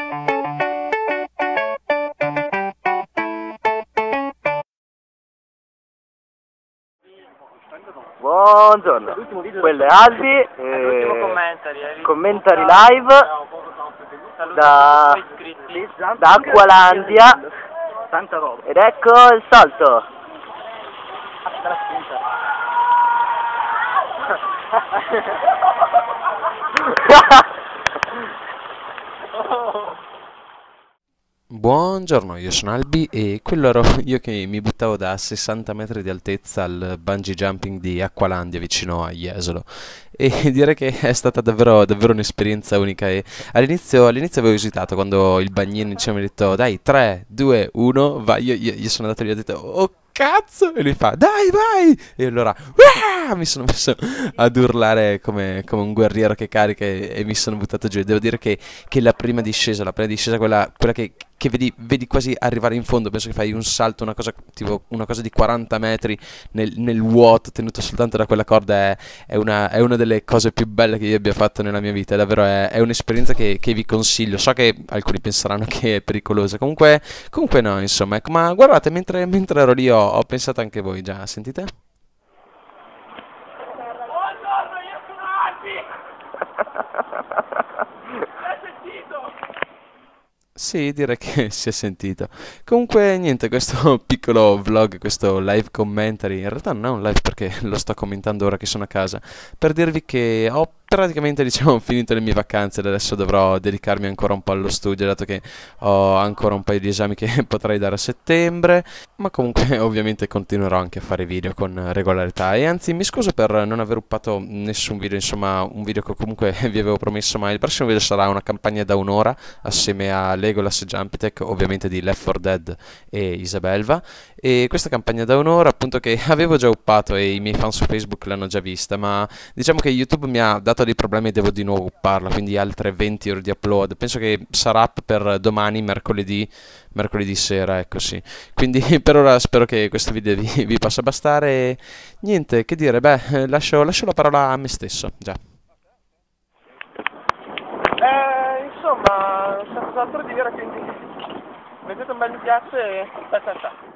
Buongiorno, quello è Albi, commentari live da Acqualandia ed ecco il salto. Buongiorno, io sono Albi e quello ero io che mi buttavo da 60 metri di altezza al bungee jumping di Acqualandia vicino a Jesolo e direi che è stata davvero un'esperienza unica e all'inizio avevo esitato quando il bagnino mi ha detto dai 3, 2, 1, vai, io sono andato lì e ho detto oh cazzo e lui fa dai vai e allora mi sono messo ad urlare come un guerriero che carica e mi sono buttato giù e devo dire che la prima discesa quella che vedi quasi arrivare in fondo, penso che fai un salto, una cosa tipo una cosa di 40 metri nel vuoto tenuto soltanto da quella corda è una delle cose più belle che io abbia fatto nella mia vita, davvero è un'esperienza che vi consiglio. So che alcuni penseranno che è pericolosa, comunque no, insomma, ecco, ma guardate, mentre ero lì ho pensato anche voi, già sentite? Buongiorno, io sono Albi! L'hai sentito? Sì, direi che si è sentito. Comunque, niente, questo piccolo vlog, questo live commentary, in realtà non è un live perché lo sto commentando ora che sono a casa, per dirvi che ho praticamente, diciamo, finito le mie vacanze ed adesso dovrò dedicarmi ancora un po' allo studio, dato che ho ancora un paio di esami che potrei dare a settembre, ma comunque ovviamente continuerò anche a fare video con regolarità e anzi mi scuso per non aver uppato nessun video, insomma, un video che comunque vi avevo promesso, ma il prossimo video sarà una campagna da un'ora assieme a Legolas e Jumpitech, ovviamente di Left 4 Dead e Isabelva, e questa campagna da un'ora appunto che avevo già uppato e i miei fan su Facebook l'hanno già vista, ma diciamo che YouTube mi ha dato dei problemi e devo di nuovo upparla, quindi altre 20 ore di upload, penso che sarà up per domani, mercoledì sera, ecco sì, quindi per ora spero che questo video vi possa bastare e niente, che dire, beh, lascio la parola a me stesso, già. Insomma, è stato altro dire, quindi mettete un bel mi piace e ciao ciao ciao.